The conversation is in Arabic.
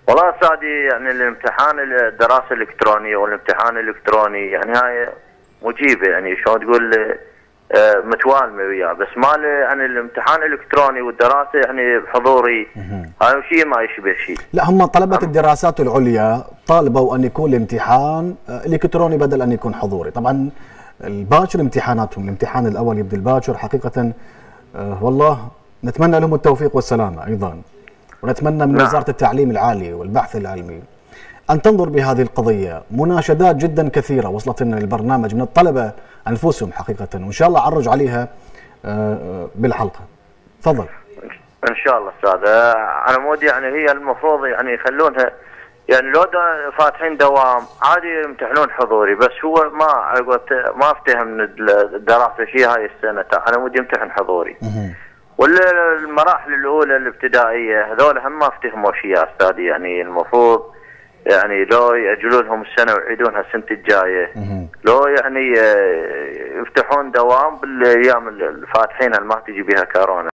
والله استاذي يعني الامتحان الدراسه الالكترونيه والامتحان الالكتروني يعني هاي مجيبه، يعني شلون تقول متوالمه وياه، بس ما يعني الامتحان الالكتروني والدراسه يعني بحضوري هاي شيء ما يشبه شيء. لا، هم طلبة الدراسات العليا طالبوا أن يكون الامتحان إلكتروني بدل أن يكون حضوري. طبعا الباكر امتحاناتهم، الامتحان الأول يبدأ الباكر حقيقة. والله نتمنى لهم التوفيق والسلامة أيضا، ونتمنى من وزارة التعليم العالي والبحث العلمي أن تنظر بهذه القضية. مناشدات جدا كثيرة وصلت لنا البرنامج من الطلبة أنفسهم حقيقة، وإن شاء الله عرج عليها بالحلقة. تفضل. ان شاء الله استاذ. على مود يعني هي المفروض يعني يخلونها، يعني لو فاتحين دوام عادي يمتحنون حضوري، بس هو ما افتهم من الدراسه شيء هاي السنه، على مود يمتحن حضوري. والمراحل الاولى الابتدائيه هذول هم ما افتهموا شيء يا استاذي، يعني المفروض يعني لو يأجلون لهم السنه ويعيدونها السنه الجايه، لو يعني يفتحون دوام بالايام الفاتحين اللي ما تجي بها كورونا.